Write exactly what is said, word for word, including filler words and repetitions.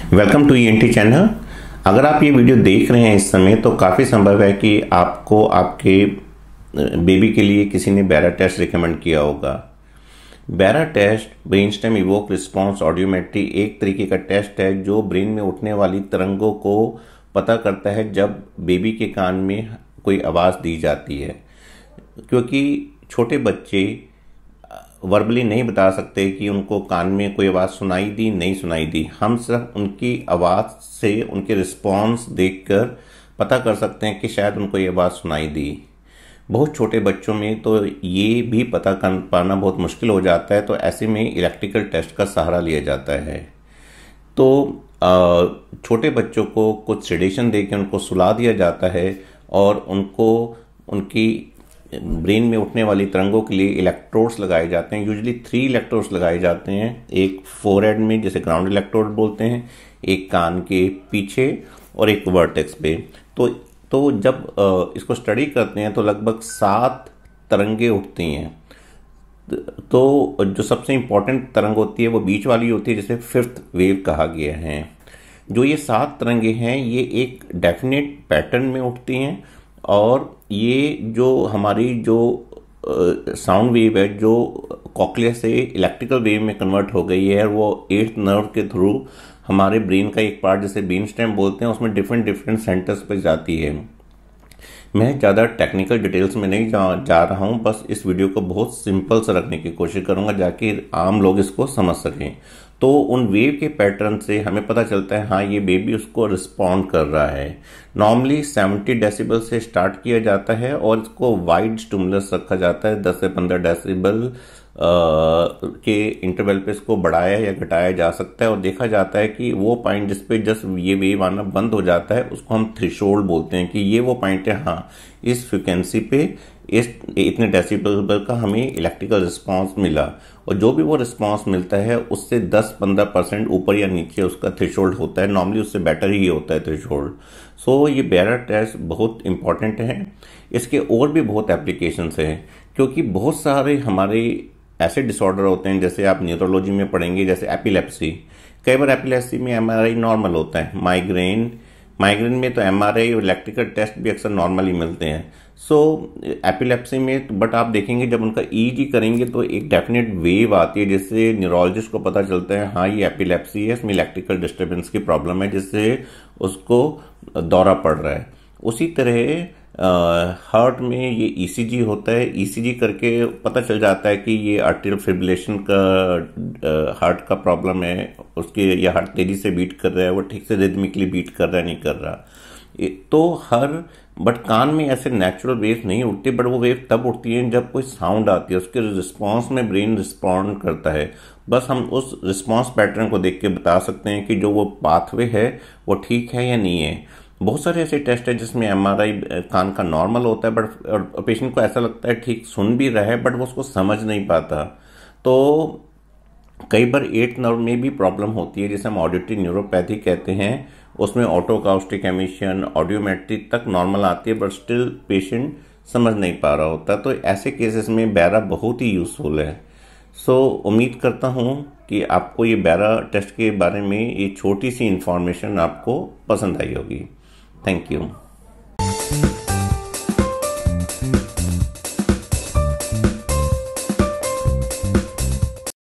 Welcome to E N T channel. अगर आप ये वीडियो देख रहे हैं इस समय तो काफ़ी संभव है कि आपको आपके बेबी के लिए किसी ने बेरा टेस्ट रिकमेंड किया होगा। BERA test brainstem evoked response audiometry एक तरीके का टेस्ट है जो ब्रेन में उठने वाली तरंगों को पता करता है जब बेबी के कान में कोई आवाज़ दी जाती है, क्योंकि छोटे बच्चे वर्बली नहीं बता सकते कि उनको कान में कोई आवाज़ सुनाई दी नहीं सुनाई दी। हम सिर्फ उनकी आवाज़ से उनके रिस्पॉन्स देखकर पता कर सकते हैं कि शायद उनको ये आवाज़ सुनाई दी। बहुत छोटे बच्चों में तो ये भी पता कर पाना बहुत मुश्किल हो जाता है, तो ऐसे में इलेक्ट्रिकल टेस्ट का सहारा लिया जाता है। तो छोटे बच्चों को कुछ सेडेशन देकर उनको सुला दिया जाता है और उनको उनकी ब्रेन में उठने वाली तरंगों के लिए इलेक्ट्रोड्स लगाए जाते हैं। यूजुअली थ्री इलेक्ट्रोड्स लगाए जाते हैं, एक फोरहेड में जिसे ग्राउंड इलेक्ट्रोड बोलते हैं, एक कान के पीछे और एक वर्टेक्स पे। तो तो जब इसको स्टडी करते हैं तो लगभग सात तरंगे उठती हैं। तो जो सबसे इम्पोर्टेंट तरंग होती है वो बीच वाली होती है, जिसे फिफ्थ वेव कहा गया है। जो ये सात तरंगे हैं ये एक डेफिनेट पैटर्न में उठती हैं और ये जो हमारी जो साउंड वेव है जो कॉक्लिया से इलेक्ट्रिकल वेव में कन्वर्ट हो गई है, वो एट्थ नर्व के थ्रू हमारे ब्रेन का एक पार्ट जिसे ब्रेनस्टेम बोलते हैं उसमें डिफरेंट डिफरेंट सेंटर्स पर जाती है। मैं ज़्यादा टेक्निकल डिटेल्स में नहीं जा, जा रहा हूँ, बस इस वीडियो को बहुत सिंपल से रखने की कोशिश करूँगा जाकि आम लोग इसको समझ सकें। तो उन वेव के पैटर्न से हमें पता चलता है हाँ ये बेबी उसको रिस्पॉन्ड कर रहा है। नॉर्मली सेवेंटी डेसिबल से स्टार्ट किया जाता है और इसको वाइड स्टिमुलस रखा जाता है। दस से पंद्रह डेसिबल के इंटरवल पे इसको बढ़ाया या घटाया जा सकता है और देखा जाता है कि वो पॉइंट जिस पे जस्ट ये वेव आना बंद हो जाता है उसको हम थ्रेशोल्ड बोलते हैं कि ये वो पॉइंट है, हाँ इस फ्रिक्वेंसी पे इस इतने डेसिबल का हमें इलेक्ट्रिकल रिस्पांस मिला। और जो भी वो रिस्पांस मिलता है उससे दस पंद्रह परसेंट ऊपर या नीचे उसका थ्रेशोल्ड होता है। नॉर्मली उससे बेटर ही होता है थ्रेशोल्ड। सो ये बेरा टेस्ट बहुत इंपॉर्टेंट है। इसके और भी बहुत एप्लीकेशंस हैं, क्योंकि बहुत सारे हमारे ऐसे डिसऑर्डर होते हैं जैसे आप न्यूरोलॉजी में पढ़ेंगे, जैसे एपिलेप्सी। कई बार एपिलेप्सी में एम आर आई नॉर्मल होता है। माइग्रेन माइग्रेन में तो एम आर आई और इलेक्ट्रिकल टेस्ट भी अक्सर नॉर्मली मिलते हैं। सो एपिलेप्सी में बट आप देखेंगे जब उनका ई ई जी करेंगे तो एक डेफिनेट वेव आती है जिससे न्यूरोलॉजिस्ट को पता चलता है हाँ ये एपिलेप्सी है, इसमें इलेक्ट्रिकल डिस्टर्बेंस की प्रॉब्लम है जिससे उसको दौरा पड़ रहा है। उसी तरह हार्ट में ये ई सी जी होता है। ई सी जी करके पता चल जाता है कि ये आर्टेरियल फिब्रिलेशन का हार्ट का प्रॉब्लम है, उसके या हार्ट तेजी से बीट कर रहा है, वो ठीक से रिदमिकली बीट कर रहा है नहीं कर रहा। तो हर बट कान में ऐसे नेचुरल वेव नहीं उठती, बट वो वेव तब उठती है जब कोई साउंड आती है, उसके रिस्पॉन्स में ब्रेन रिस्पॉन्ड करता है। बस हम उस रिस्पॉन्स पैटर्न को देख के बता सकते हैं कि जो वो पाथवे है वो ठीक है या नहीं है। बहुत सारे ऐसे टेस्ट है जिसमें एम आर आई कान का नॉर्मल होता है बट पेशेंट को ऐसा लगता है ठीक सुन भी रहा है बट वो उसको समझ नहीं पाता। तो कई बार एट नर्व में भी प्रॉब्लम होती है जिसे हम ऑडिटरी न्यूरोपैथी कहते हैं। उसमें ऑटोकाउस्टिक एमिशन ऑडियोमेट्री तक नॉर्मल आती है बट स्टिल पेशेंट समझ नहीं पा रहा होता। तो ऐसे केसेस में बेरा बहुत ही यूजफुल है। सो so, उम्मीद करता हूँ कि आपको ये बेरा टेस्ट के बारे में ये छोटी सी इंफॉर्मेशन आपको पसंद आई होगी। Thank you.